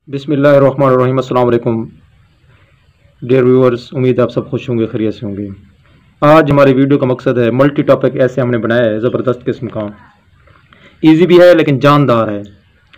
बिस्मिल्लाहिर्रहमानिर्रहीम। अस्सलाम वालेकुम डियर व्यूअर्स, उम्मीद है आप सब खुश होंगे, खैरियत से होंगे। आज हमारी वीडियो का मकसद है मल्टी टॉपिक ऐसे हमने बनाया है ज़बरदस्त किस्म का, इजी भी है लेकिन जानदार है।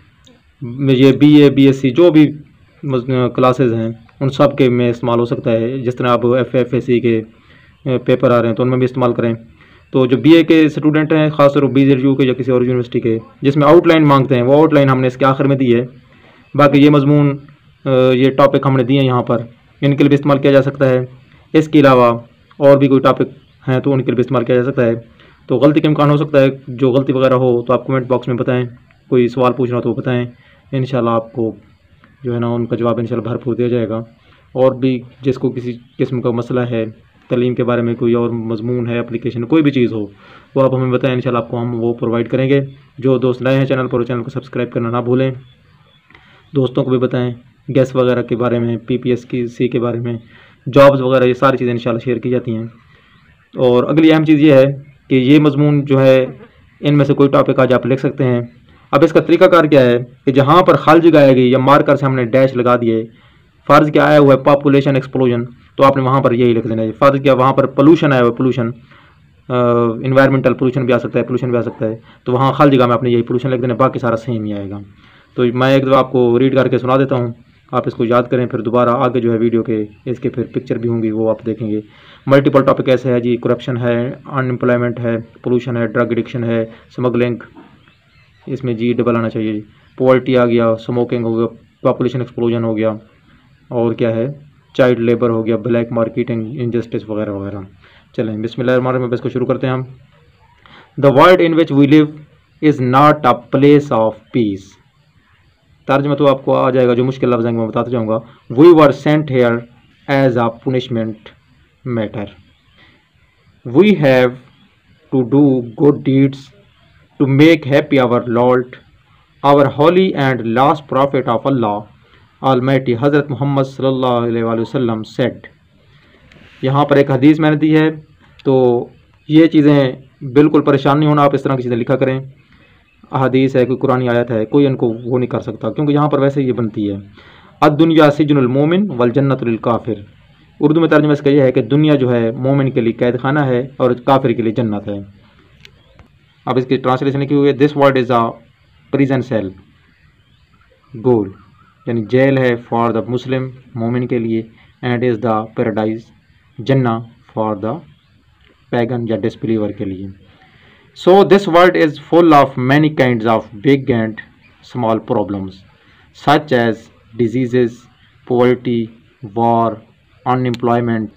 ये बीए बीएससी जो भी क्लासेस हैं उन सब के में इस्तेमाल हो सकता है। जिस तरह आप एफएससी के पेपर आ रहे हैं तो उनमें भी इस्तेमाल करें। तो जो बीए के स्टूडेंट हैं, खासतौर पर BZU के या किसी और यूनिवर्सिटी के, जिसमें आउटलाइन मांगते हैं, वो आउटलाइन हमने इसके आखिर में दी है। बाकी ये मजमून ये टॉपिक हमने दिए हैं यहाँ पर, इनके लिए भी इस्तेमाल किया जा सकता है। इसके अलावा और भी कोई टॉपिक हैं तो उनके लिए भी इस्तेमाल किया जा सकता है। तो गलती का इम्कान हो सकता है, जो गलती वगैरह हो तो आप कमेंट बॉक्स में बताएं। कोई सवाल पूछना हो तो बताएं, इंशाल्लाह आपको जो है ना उनका जवाब इंशाल्लाह भरपूर दिया जाएगा। और भी जिसको किसी किस्म का मसला है, तालीम के बारे में कोई और मजमून है, एप्लीकेशन कोई भी चीज़ हो, वो आप हमें बताएं, इंशाल्लाह आपको हम वो प्रोवाइड करेंगे। जो दोस्त नए हैं चैनल पर, चैनल को सब्सक्राइब करना ना भूलें। दोस्तों को भी बताएं गैस वगैरह के बारे में, PPS की सी के बारे में, जॉब्स वगैरह, ये सारी चीज़ें इंशाल्लाह शेयर की जाती हैं। और अगली अहम चीज़ ये है कि ये मजमून जो है, इनमें से कोई टॉपिक आज आप लिख सकते हैं। अब इसका तरीकाकार क्या है कि जहाँ पर खाली जगह आएगी या मार्कर से हमने डैश लगा दिए, फ़र्ज़ क्या आया हुआ है पॉपुलेशन एक्सप्लोजन, तो आपने वहाँ पर यही लिख देना है। फ़र्ज़ क्या वहाँ पर पोल्यूशन आया हुआ है, पोल्यूशन इन्वायरमेंटल पोल्यूशन भी आ सकता है, पोल्यूशन भी आ सकता है, तो वहाँ खाली जगह में आपने यही पोल्यूशन लिख देना, बाकी सारा सेम ही आएगा। तो मैं एक दो आपको रीड करके सुना देता हूँ, आप इसको याद करें, फिर दोबारा आगे जो है वीडियो के इसके फिर पिक्चर भी होंगी, वो आप देखेंगे। मल्टीपल टॉपिक ऐसे है जी, करप्शन है, अनएम्प्लॉयमेंट है, पोल्यूशन है, ड्रग एडिक्शन है, स्मगलिंग, इसमें जी डबल आना चाहिए जी, पॉवर्टी आ गया, स्मोकिंग हो गया, पॉपुलेशन एक्सप्लोजन हो गया, और क्या है, चाइल्ड लेबर हो गया, ब्लैक मार्केटिंग, इनजस्टिस वगैरह वगैरह। चलें बिस्मिल्लाहिर्रहमानिर्रहीम, इसको शुरू करते हैं हम। The world in which we live is not a place of peace. तर्जमा तो आपको आ जाएगा, जो मुश्किल लफ्ज़ मैं बताता जाऊँगा। We were sent here as a punishment matter. We have to do good deeds to make happy our Lord, our holy and last prophet of Allah almighty हज़रत मोहम्मद सल्लल्लाहु अलैहि वसल्लम सेड। यहाँ पर एक हदीस मैंने दी है, तो ये चीज़ें बिल्कुल परेशान नहीं होना, आप इस तरह की चीज़ें लिखा करें। हदीस है, कोई कुरानी आयत है, कोई इनको वो नहीं कर सकता, क्योंकि यहाँ पर वैसे ये बनती है। अद्दुनिया सिजनुल मोमिन वल जन्नतुल काफिर। उर्दू में तर्जुमा इसका यह है कि दुनिया जो है मोमिन के लिए कैद खाना है और काफिर के लिए जन्नत है। अब इसकी ट्रांसलेशन लिखी हुई है, this word is a prison cell, गोल यानी जेल है फॉर द मुस्लिम, मोमिन के लिए, एंड इज़ द पैराडाइज, जन्ना फॉर द पैगन या डिसबिलीवर के लिए। So this world is full of many kinds of big and small problems such as diseases, poverty, war, unemployment.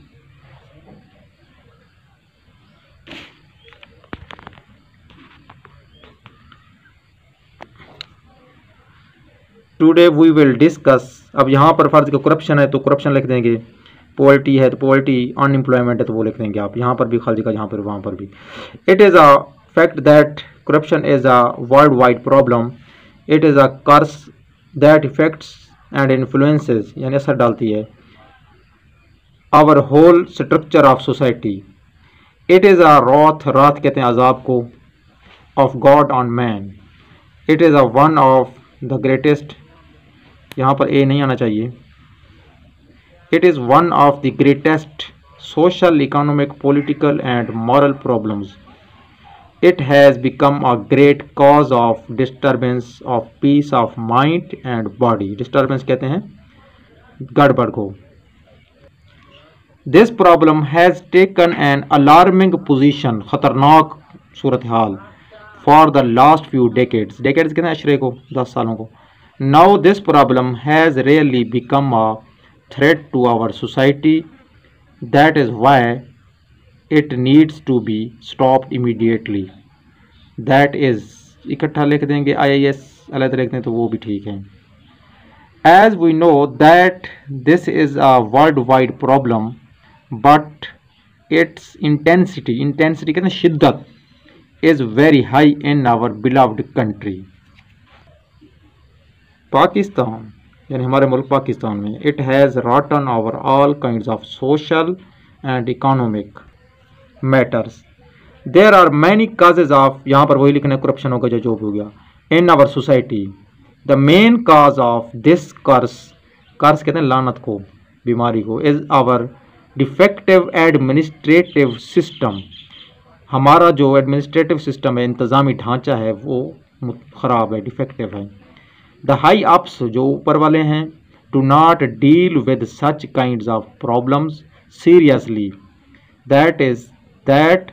Today we will discuss, अब यहाँ पर फर्ज का corruption है तो करप्शन लिख देंगे, पॉवर्टी है तो पॉवर्टी, अनएम्प्लॉयमेंट है तो वो लिख देंगे आप, यहाँ पर भी खाली जगह, यहाँ पर वहाँ पर भी। It is a fact that corruption is a worldwide problem. It is a curse that affects and influences, यानी असर डालती है, our whole structure of society. It is a wrath, रात कहते हैं अजाब को, of God on man. It is a one of the greatest, यहाँ पर ए नहीं आना चाहिए, it is one of the greatest social, economic, political and moral problems. It has become a great cause of disturbance of peace of mind and body. Disturbance कहते हैं गड़बड़ को। This problem has taken an alarming position, खतरनाक सूरत हाल, for the last few decades. Decades कहते हैं अशरे को, 10 सालों को। Now this problem has really become a threat to our society. That is why it needs to be stopped immediately. That is, इकट्ठा लिख देंगे, IIS अलग लिख दें तो वो भी ठीक है। As we know that this is a worldwide problem, but its intensity कहते हैं शिद्दत, is very high in our beloved country. Pakistan यानी हमारे मुल्क पाकिस्तान में, it has rotten over all kinds of social and economic matters. There are many causes of, यहाँ पर वही लिखना, करप्शन होगा जो भी हो गया, in our society, the main cause of this curse, curse कहते हैं लानत को, बीमारी को, is our defective administrative system, हमारा जो एडमिनिस्ट्रेटिव सिस्टम है, इंतज़ामी ढांचा है, वो ख़राब है, डिफेक्टिव है। द हाई अप्स, जो ऊपर वाले हैं, do not deal with such kinds of problems seriously, that is that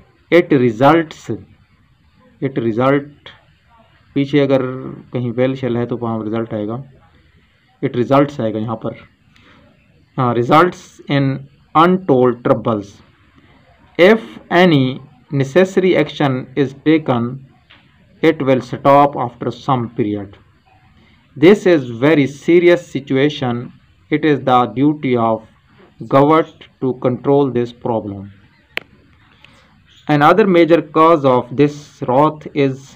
it result, पीछे अगर कहीं वेल शेल है तो वहाँ रिजल्ट आएगा, इट रिजल्ट्स आएगा यहाँ पर, हाँ, results in untold troubles if any necessary action is taken, it will stop after some period. This is very serious situation. It is the duty of government to control this problem. Another major cause of this wrath is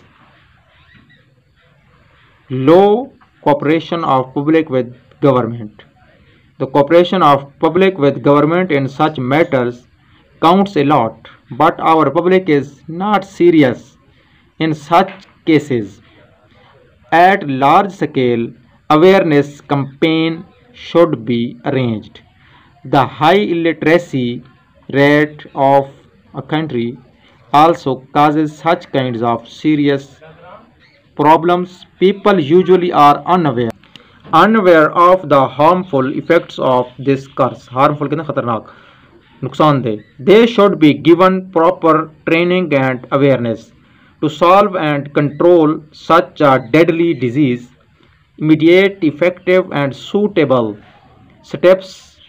low cooperation of public with government. The cooperation of public with government in such matters counts a lot, but our public is not serious in such cases. At large scale, awareness campaign should be arranged. The high illiteracy rate of a country also causes such kinds of serious problems. People usually are unaware of the harmful effects of this curse. Harmful कितना खतरनाक, नुकसानदेह. They should be given proper training and awareness to solve and control such a deadly disease. Immediate, effective and suitable steps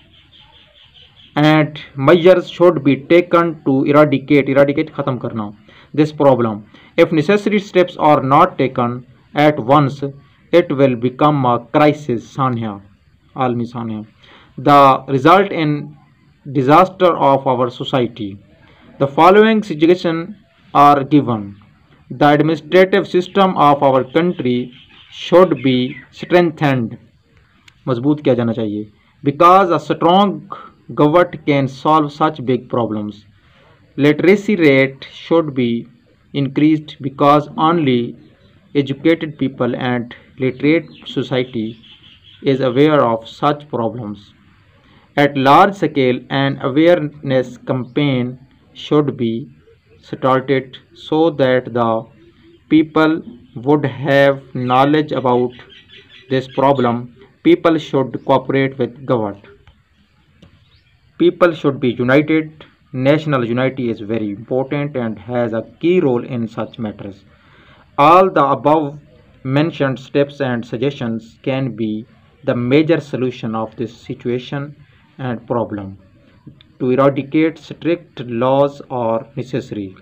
and measures should be taken to eradicate खत्म करना, this problem. If necessary steps are not taken at once, it will become a crisis, Sanya, आलमी Sanya. The result in disaster of our society. The following suggestions are given. The administrative system of our country should be strengthened, मजबूत किया जाना चाहिए, because a strong government can solve such big problems. Literacy rate should be increased because only educated people and literate society is aware of such problems. At large scale, an awareness campaign should be started so that the people would have knowledge about this problem. People should cooperate with government. People should be united. National unity is very important and has a key role in such matters. All the above mentioned steps and suggestions can be the major solution of this situation and problem. To eradicate, strict laws are necessary.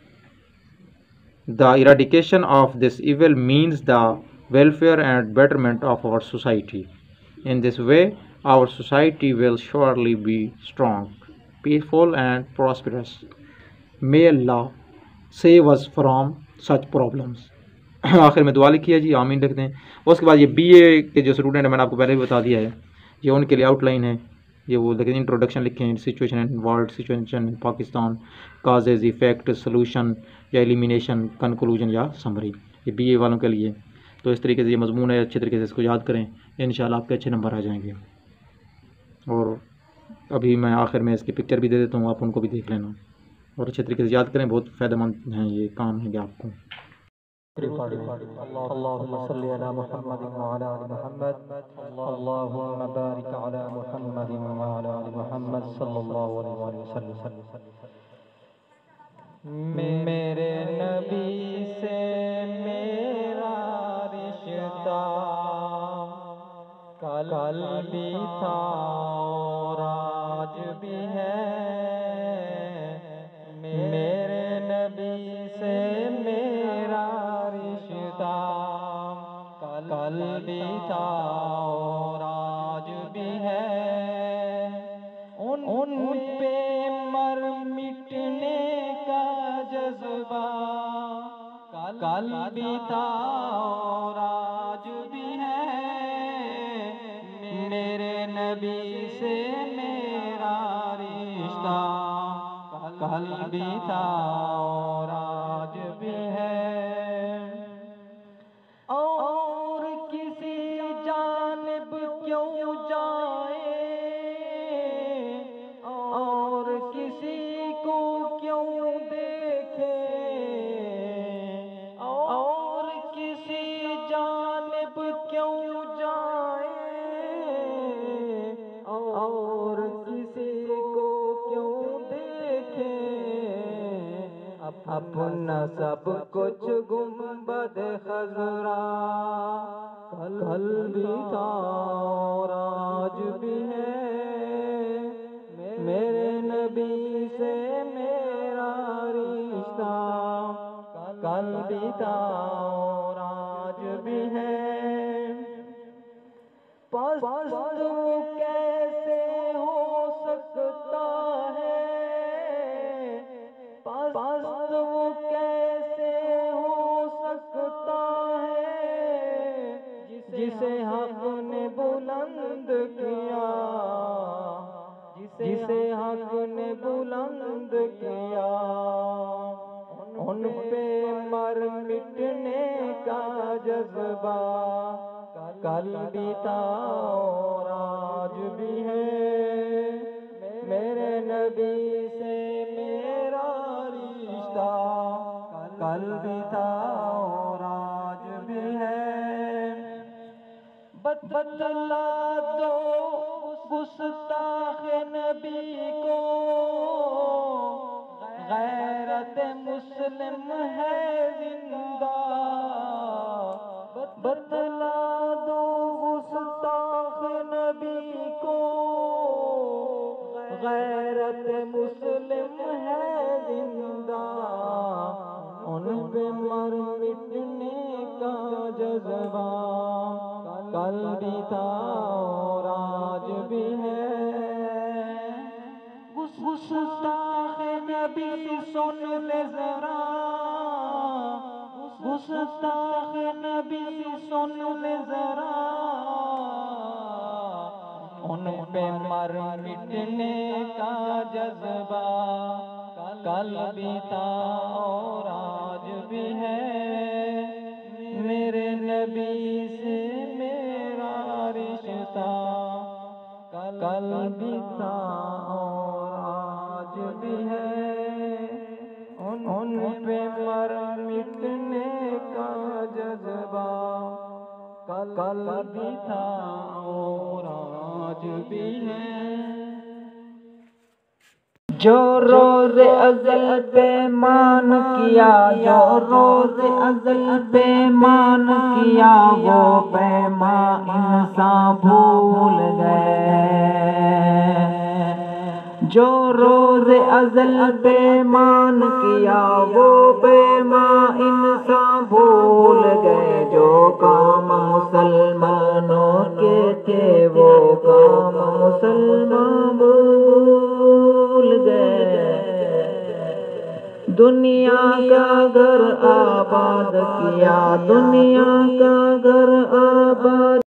The eradication of this evil means the welfare and betterment of our society. In this way, our society will surely be strong, peaceful and prosperous. May Allah save us from such problems. आखिर में दुआ लिखी है जी, आमीन लिख दें. उसके बाद ये बीए के जो स्टूडेंट है, मैंने आपको पहले भी बता दिया है, ये उनके लिए आउटलाइन है. ये वो देखिए इंट्रोडक्शन लिखे हैं, situation in world, situation in Pakistan, causes, effect, solution या एलिमिनेशन, कंक्लूजन या समरी. ये बीए वालों के लिए. तो इस तरीके से ये मजमून है, अच्छे तरीके से इसको याद करें, इंशाल्लाह आपके अच्छे नंबर आ जाएंगे. और अभी मैं आखिर में इसकी पिक्चर भी दे देता हूँ, आप उनको भी देख लेना और अच्छे तरीके से याद करें. बहुत फ़ायदेमंद हैं ये काम है आपको. अल्लाहुम्मा सल्ली अला मुहम्मद व अला आलि मुहम्मद, अल्लाहुम्मा बारिक अला मुहम्मद व अला आलि मुहम्मद सल्लल्लाहु अलैहि वसल्लम. मेरे नबी से मेरा रिश्ता कल भी था और आज भी है. मेरे नबी से मेरा रिश्ता कल भी था और आज भी है. उन पे मर मिटने का जज्बा कल भी था और आज भी है. मेरे नबी से मेरा रिश्ता कल भी था और आज भी है. और किसी अपना सब कुछ गुंबद खजरा कल भी था और आज भी है, मेरे नबी से मेरा रिश्ता कल भी था और आज भी है। पस्त कैसे हो सकता है, पस्त कैसे हो सकता है, जिसे हक ने बुलंद किया, जिसे हक ने बुलंद किया। उन पे मर मिटने का जज्बा कल भी था और आज भी है, मेरे नबी से मेरा रिश्ता कल भी था और आज भी है। बतला दो गुस्ताख नबी को, गैरत मुस्लिम है जिंदा। बतला दो गुस्ताख नबी को, गैरत मुस्लिम है जिंदा। उन पे मर मिटने का जज्बा कल भी था और आज भी है। गुस्ताख नबी सुन ले जरा, गुस्ताख नबी सुन ले जरा। उन पे मर मिटने का जज्बा कल भी था और आज भी है, मेरे नबी से मेरा रिश्ता कल भी था और आज भी है। उन पे मर मिटने का जज्बा कल भी था और आज भी है। जो रोज़े अज़ल पे मान किया, जो रोज़े अज़ल पे मान किया, वो पैमा इंसान भूल गए। जो रोज़े अज़ल पे मान किया, वो पैमा इंसान भूल गए। जो काम मुसलमानों के थे, वो काम मुसलमान भूल गए। दुनिया का घर आबाद किया, दुनिया का घर आबाद